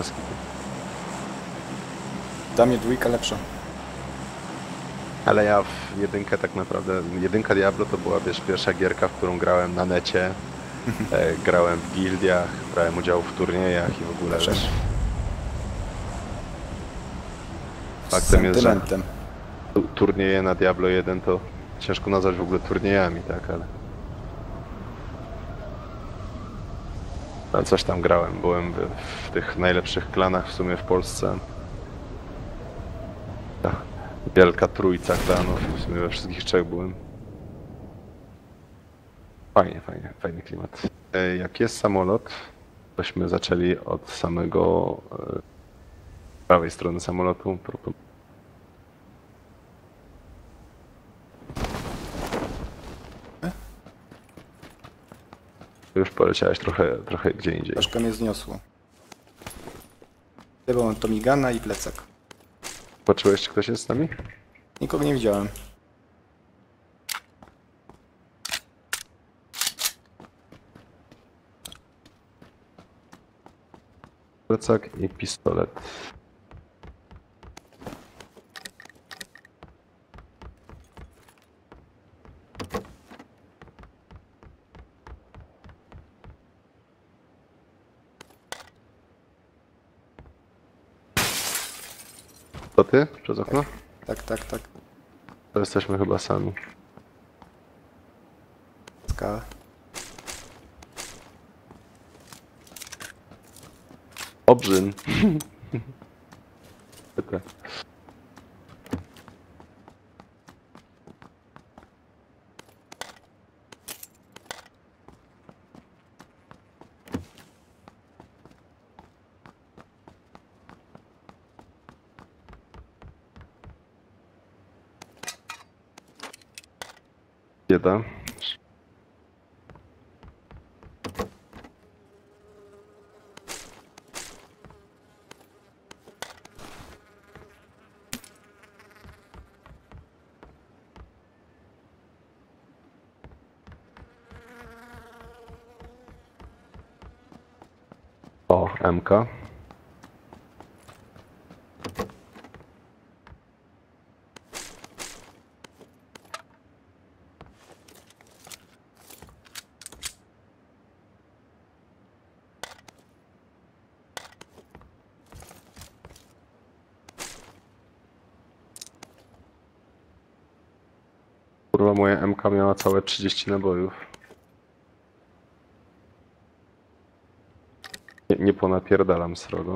bez kitu. Dla mnie dwójka lepsza. Ale ja w jedynkę tak naprawdę, jedynka Diablo to była, wiesz, pierwsza gierka, w którą grałem na necie, grałem w gildiach, brałem udział w turniejach i w ogóle, Proszę. wiesz. Z Faktem jest, że sentymentem. turnieje na Diablo 1 to ciężko nazwać w ogóle turniejami, tak, ale... A coś tam grałem, byłem w tych najlepszych klanach w sumie w Polsce. Ta wielka trójca klanów, w sumie we wszystkich trzech byłem. Fajnie, fajnie, fajny klimat. Jak jest samolot, tośmy zaczęli od samego prawej strony samolotu. Już poleciałeś trochę gdzie indziej. Troszkę mnie zniosło. Chyba mam Tomigana i plecak. Patrzyłeś, czy ktoś jest z nami? Nikogo nie widziałem. Plecak i pistolet. To ty? Przez okno? Tak, tak, tak. To jesteśmy chyba sami. Skala. Obrzyn. Pyta. Bieda. O, MK. Kurwa, moja MK miała całe 30 nabojów. Nie ponapierdalam srogo.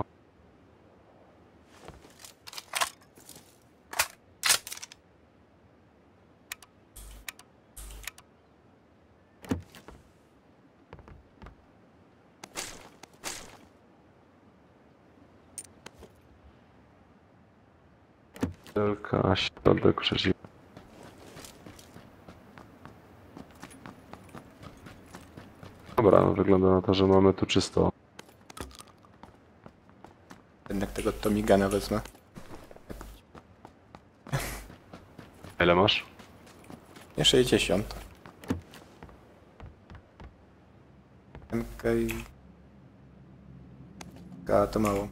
Wielka, środek, przeciw. Dobra, no wygląda na to, że mamy tu czysto. Jednak tego Tomigana wezmę. Ile masz? Nie 60. MK i... K to mało.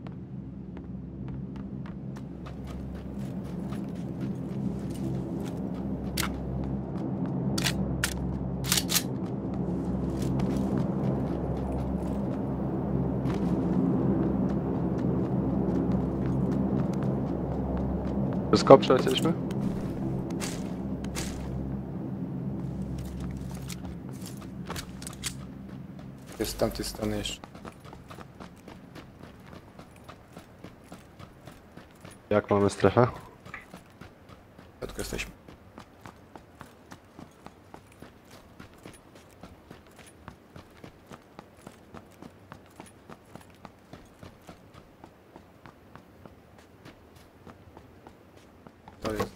Wszystko przelecieliśmy? Jest z tamtej strony jeszcze. Jak mamy strefę? W środku jesteśmy. To jest.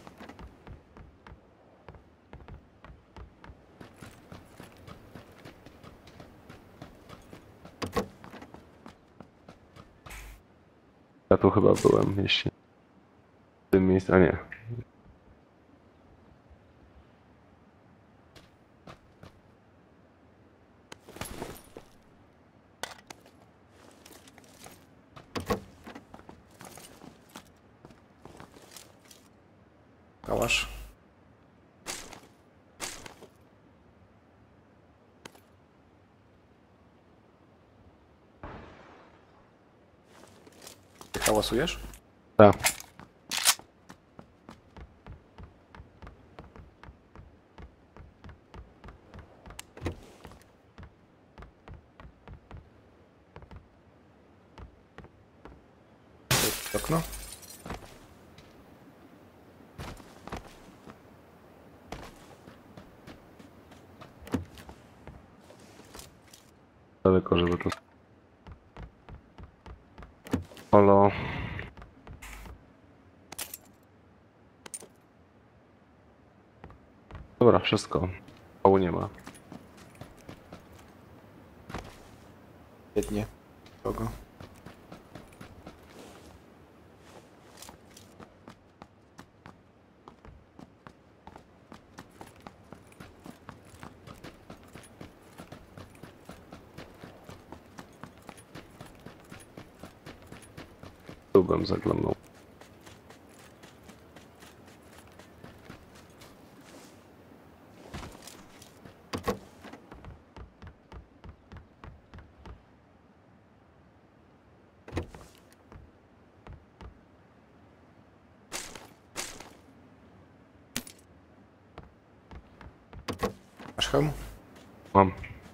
Ja tu chyba byłem, jeśli... W tym miejscu... A nie. Kałasz. Ty hałasujesz? Tak. To jest okno. Daleko, żeby to... Holo. Dobra, wszystko. Pału nie ma. Jednie. Kogo? Tu bym zaglądał. Masz hełm? Mam.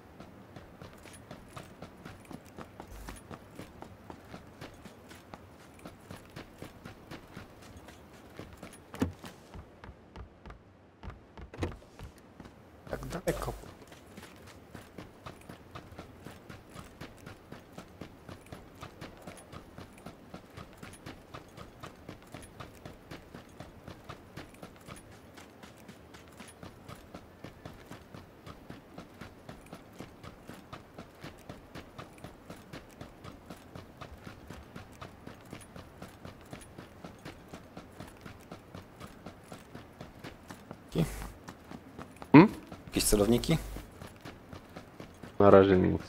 Tak daleko. Jakieś celowniki? Na razie nic.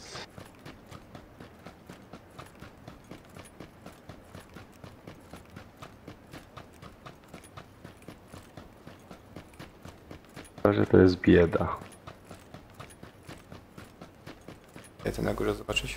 Na razie to jest bieda. Ja to na górze zobaczyć.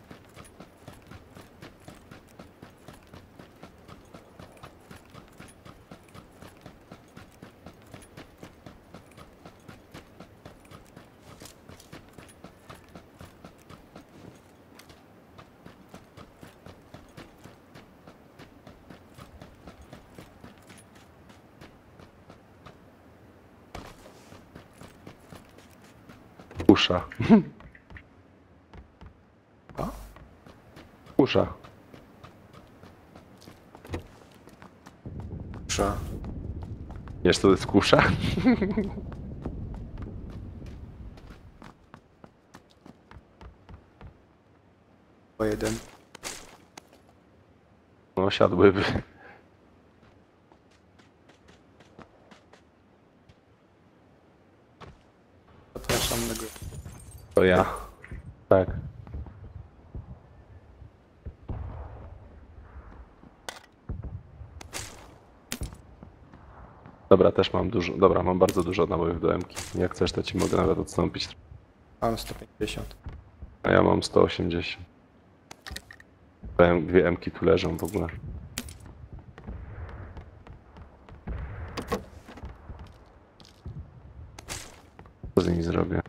Kusza. O? Kusza. Kusza. Wiesz co to jest kusza? Po jeden. No siadłyby. Zapraszam na górę. To ja. Tak. Dobra, też mam dużo. Dobra, mam bardzo dużo nabojów do M-ki. Jak chcesz, to ci mogę nawet odstąpić. Mam 150. A ja mam 180. Dwie M-ki tu leżą w ogóle. Co z nimi zrobię?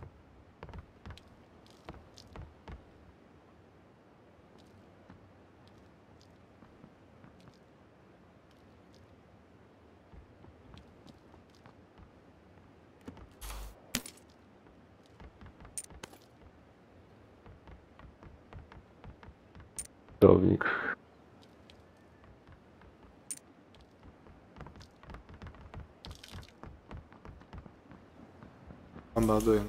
Celownik. Bombarduję.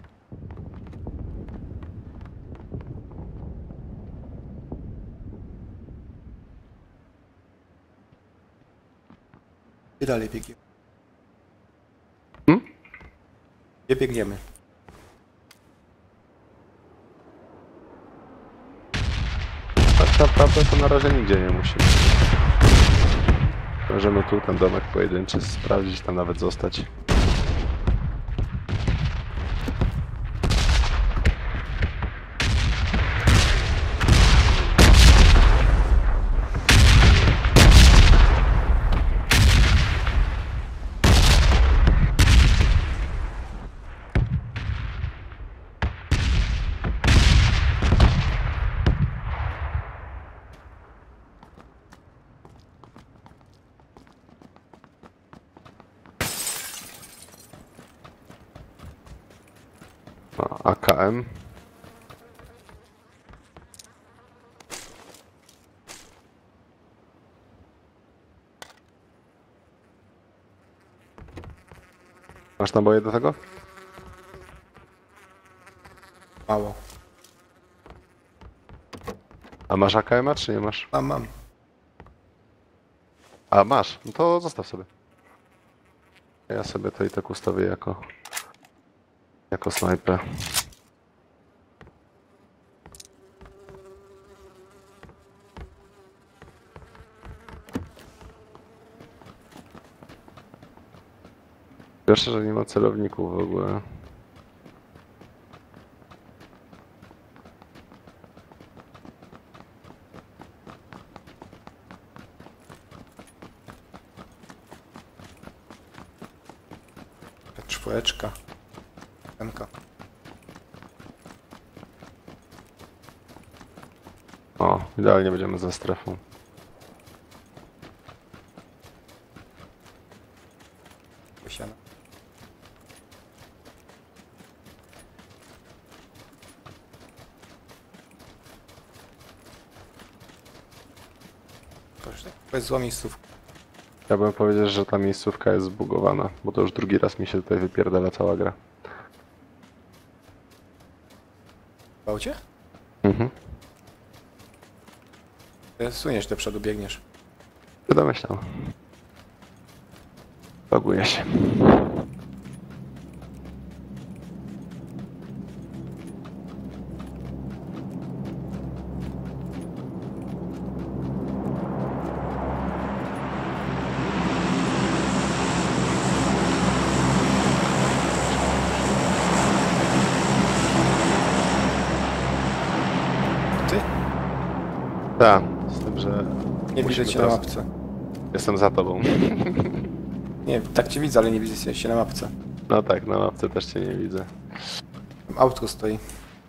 I dalej biegniemy. Hmm? Gdzie biegniemy? Tak naprawdę to na razie nigdzie nie musi. Możemy tu ten domek pojedynczy sprawdzić, tam nawet zostać. AKM. Masz naboje do tego? Mało. A masz AKM-a czy nie masz? Mam. A masz, no to zostaw sobie. Ja sobie to i tak ustawię jako snajper. Pierwsze, że nie ma celowników w ogóle. Czwóreczka. Temka. O, idealnie będziemy za strefą. Posiana. Proszę, to jest zła miejscówka. Ja bym powiedział, że ta miejscówka jest zbugowana, bo to już drugi raz mi się tutaj wypierdala cała gra. Bał cię? Mhm. Suniesz do przodu, biegniesz. Się domyślam. Loguję się. Ty? Tak, z tym, że Nie musimy widzę cię na teraz- mapce. Jestem za tobą. Nie, tak cię widzę, ale nie widzę się na mapce. No tak, na mapce też cię nie widzę. Tam autko stoi.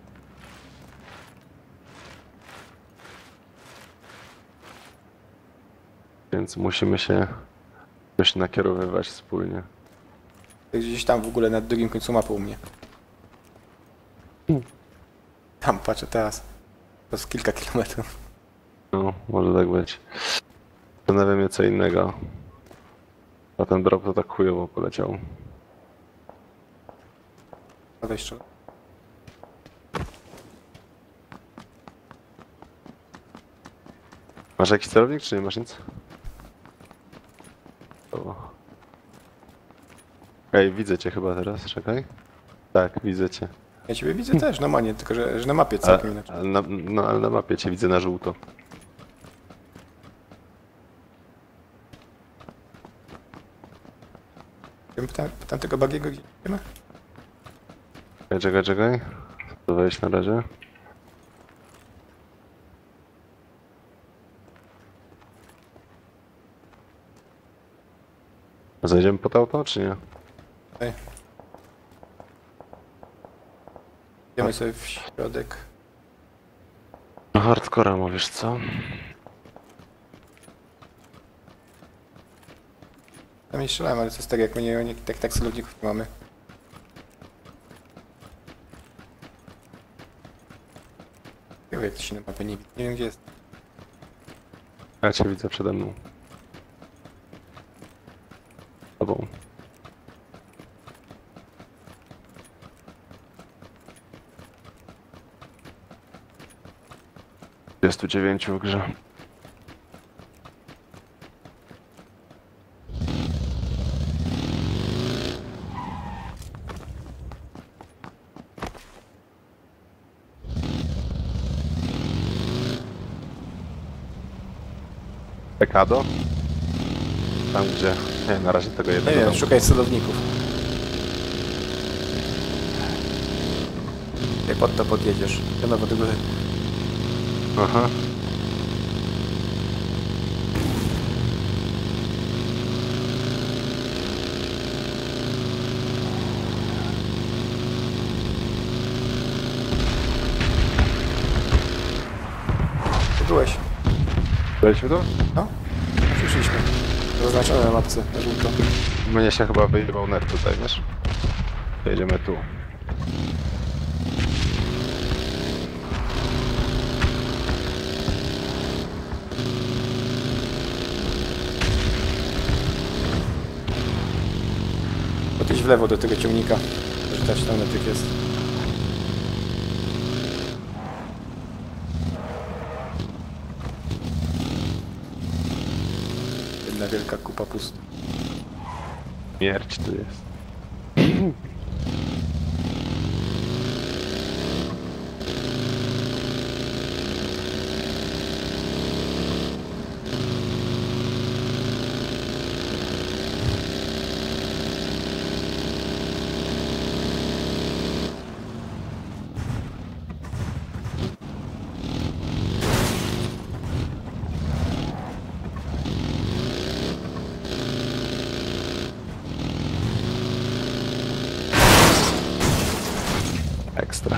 Więc musimy się jakoś nakierowywać wspólnie. To jest gdzieś tam w ogóle na drugim końcu mapy u mnie. Tam, patrzę teraz. To jest kilka kilometrów. No, może tak być. Zastanawia mnie co innego. A ten drop to tak chujowo poleciał. Prawej strony. Masz jakiś celownik, czy nie masz nic? O. Ej, widzę cię chyba teraz, czekaj. Tak, widzę cię. Ja ciebie widzę też, normalnie, tylko że na mapie Ale, całkiem inaczej. ale na mapie cię widzę na żółto. Pytam tego bagiego, gdzie idziemy? Czekaj. To wejść na razie. Zajdziemy pod auto, czy nie? Tutaj. Idziemy sobie w środek. No hardcora mówisz, co? Tam nie strzelałem, ale co z tego, jak my nie tak celowników nie mamy. Nie wiem, jak to się na mapie nie widzi. Nie wiem, gdzie jest. Ja cię widzę przede mną. Tobą. Jest tu 9 w grze. Pekado? Tam gdzie... Nie, na razie tego Nie jednego wiem, domu. szukaj celowników. Jak pod to podjedziesz. Ja no, do góry. Aha. Tu byłeś. Byliśmy tu? No? Przyszliśmy. Zaznaczone na mapce, na żółto. Mnie się chyba wyjebał net tutaj, wiesz? Jedziemy tu. Podejdź w lewo do tego ciągnika. Że też tam netyk jest. Jedna wielka kupa pusta. Śmierć tu jest. Ekstra.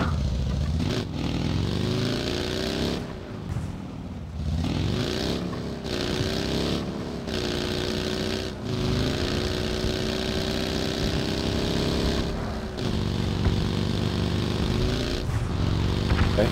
Okej.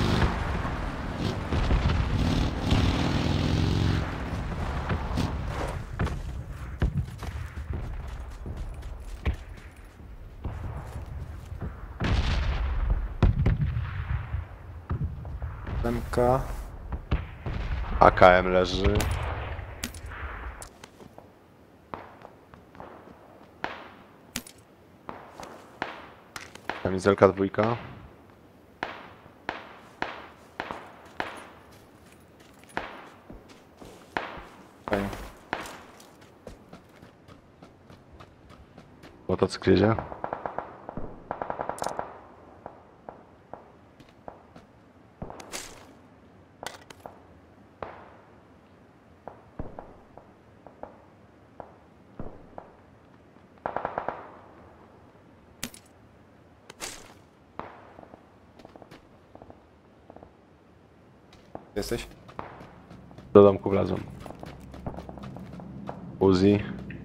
MK. AKM leży. Kamizelka dwójka. Fajnie. Motocykl jedzie. Jesteś? Do domku wlazłem. Uzi.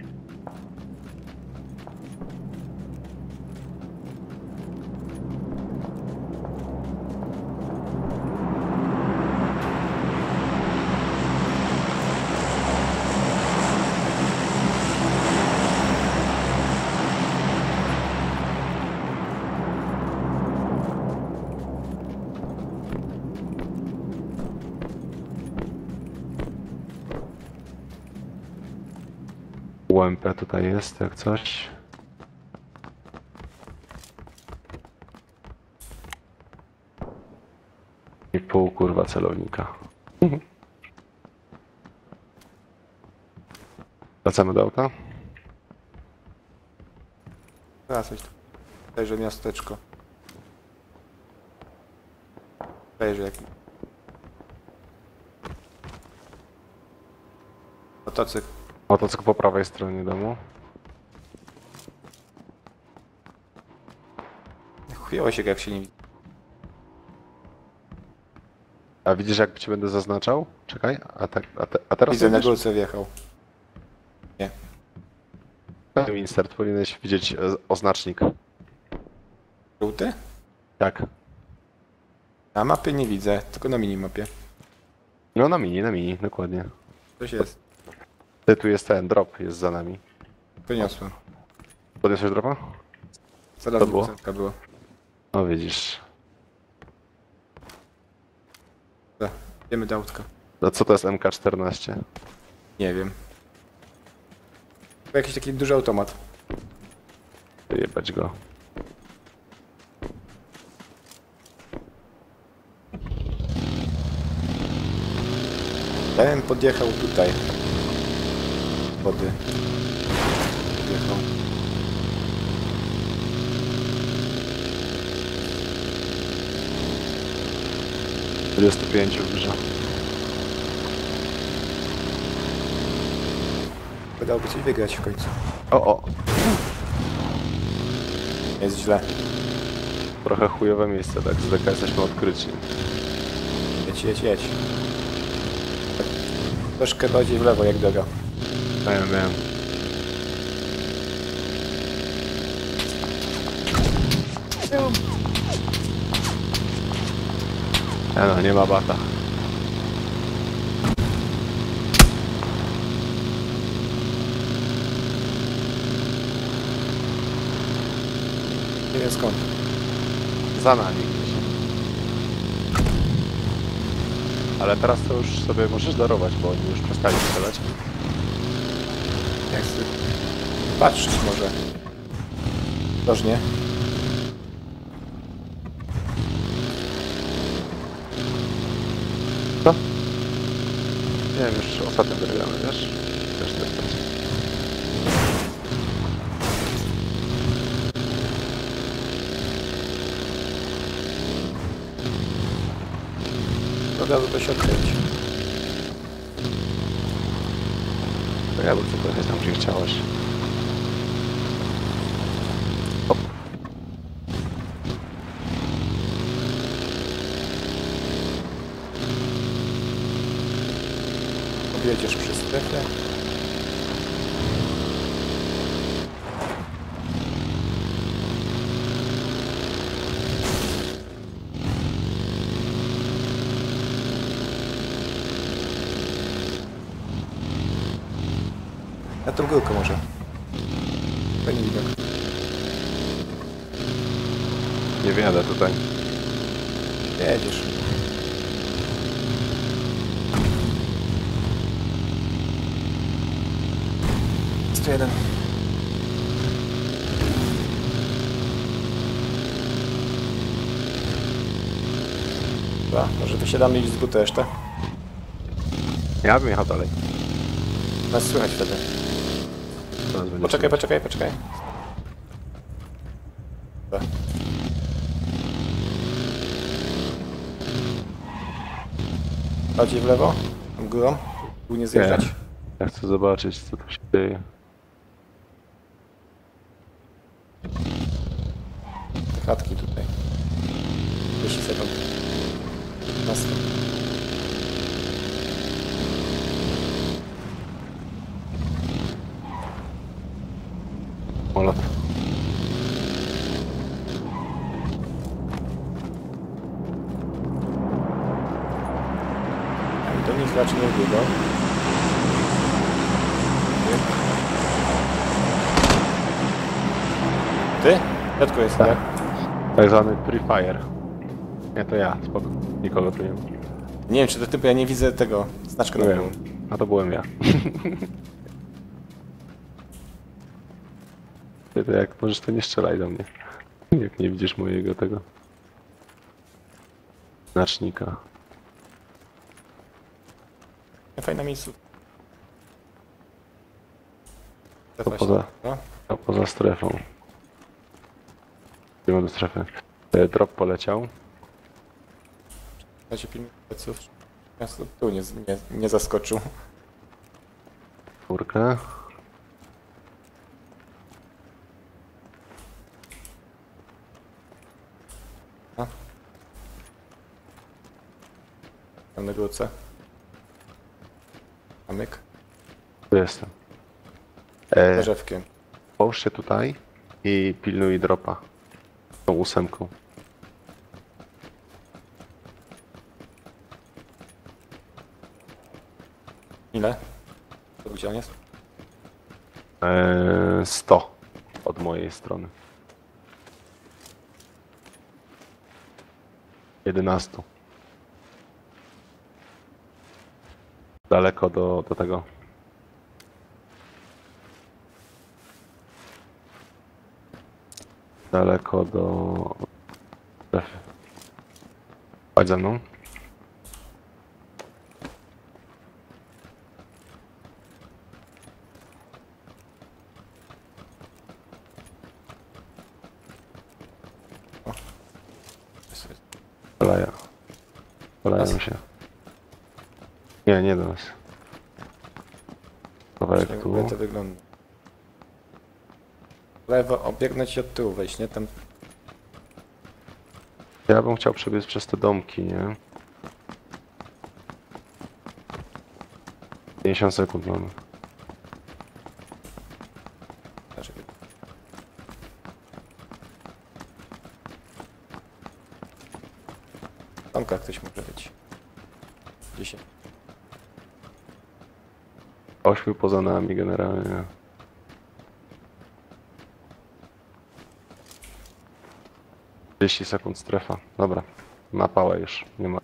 UMP tutaj jest, jak coś. I pół kurwa celownika. Wracamy do auta? Wracać tu. Dajże miasteczko. Dajże jak... Motocykl. Motocykl po prawej stronie domu. Chujowo się jak się nie widzi. A widzisz, jak cię będę zaznaczał? Czekaj, a teraz Widzę, na widzisz? górce wjechał. Insert, powinieneś widzieć oznacznik. Żółty? Tak. Na mapie nie widzę, tylko na minimapie. No na mini, dokładnie. Coś jest. Ty, tu jest ten, drop jest za nami. Wyniosłem. Podniosłeś dropa? Zaraz To było? dwusetka było. No widzisz. Dobra, idziemy do autka. A co to jest MK14? Nie wiem. To jakiś taki duży automat. Jebać go. Ten podjechał tutaj. wody. Wjechał. 25 dużo. Wydałoby coś wygrać w końcu. O! Jest źle. Trochę chujowe miejsce, tak z deka jesteśmy odkryci. Jedź, jedź, jedź. Troszkę bardziej w lewo jak droga. Wiem. No, nie ma bata. Nie wiem skąd. Za nami gdzieś. Ale teraz to już sobie możesz darować, bo oni już przestali strzelać. Jak sobie patrzeć może. Dożnie. Co? Nie wiem, już ostatnio gramy, wiesz? Też tak będzie. Od razu to się odkręci. To ja bym chcę pojechać tam, gdzie chciałeś. Hop. Objedziesz przy strefie. Na tą górkę może. Fajny widok. Nie wjadę tutaj. Jedziesz. Jest tu jeden. Dobra, może wysiadamy i z buty resztę. Ja bym jechał dalej. Nas słychać wtedy. Teraz będzie Poczekaj, słychać. poczekaj. Dobra. Bardziej w lewo? Tam górą? Tu nie zjeżdżać. Ja chcę zobaczyć, co tu się dzieje. Te chatki tutaj. 10 sekund. 15. Molot. Do nich raczej nie biegał. Ty? W środku jest, Tak. tak? Tak zwany pre-fire. Nie, to ja, spoko. Nikogo tu nie ma. Nie wiem, czy to typu, ja nie widzę tego znaczka na Nie tyłu. wiem. A to byłem ja. Ty to jak możesz, to nie strzelaj do mnie. Jak nie widzisz mojego tego znacznika. Fajna miejscu. To poza, No. to poza strefą. Idziemy do strefy. Drop poleciał. Ja się pilnuję pleców. Ja tu nie zaskoczył. Czwórkę. Tam na górce. Kamyk. Tu jestem. Drzewkiem. Połóż się tutaj i pilnuj dropa. Tą ósemką. Ile? To gdzie on jest? 100 od mojej strony. 11. Daleko do tego. Daleko do strefy. Chodź ze mną. Palają się. Nie, nie do nas. Kawałek Jak tu. to wygląda. W lewo, obiegnąć i od tyłu wejść, nie? Tam... Ja bym chciał przebiec przez te domki, nie? 50 sekund mamy. Żeby... W domkach ktoś może być. 10. 8 poza nami generalnie. Trzydzieści sekund strefa. Dobra. Na pałę już. Nie ma.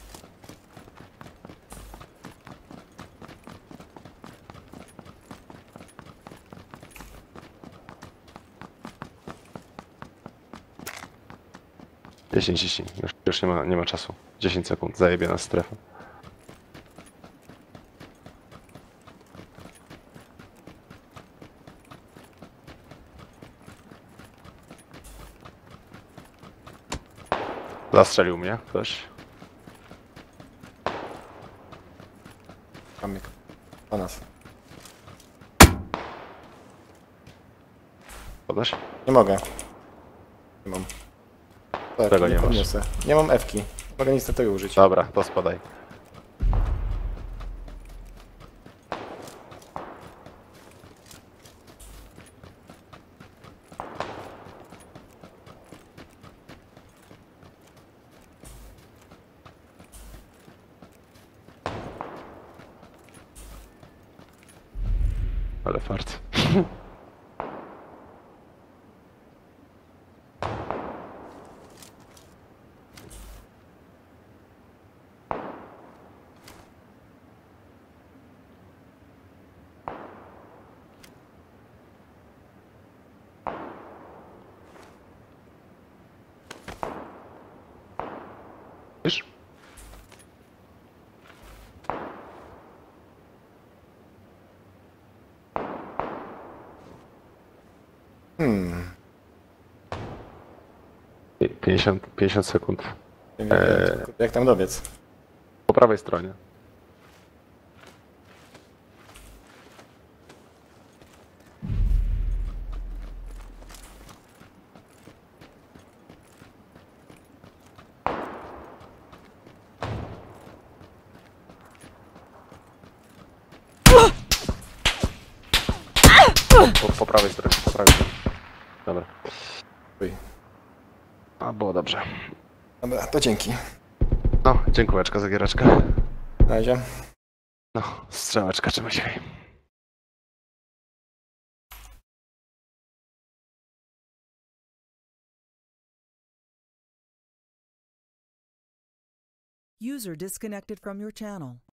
Dziesięć. Już nie ma czasu. 10 sekund. Zajebie nas strefa. Zastrzelił mnie ktoś. Mamy po nas. Podać? Nie mogę. Nie mam. Tak, Czego nie masz? podniosę. Nie mam F-ki. Mogę niestety użyć. Dobra, to spadaj. Ale fart. Wiesz? Hmm. 50 sekund. Nie wiem, jak tam dobiec. Po prawej stronie. Po prawej stronie, po prawej stronie. Dobra. Uj. A, było dobrze. Dobra, to dzięki. No, dziękułeczka za giereczkę. Na razie. No, strzałeczka czy myśli. User disconnected from your channel.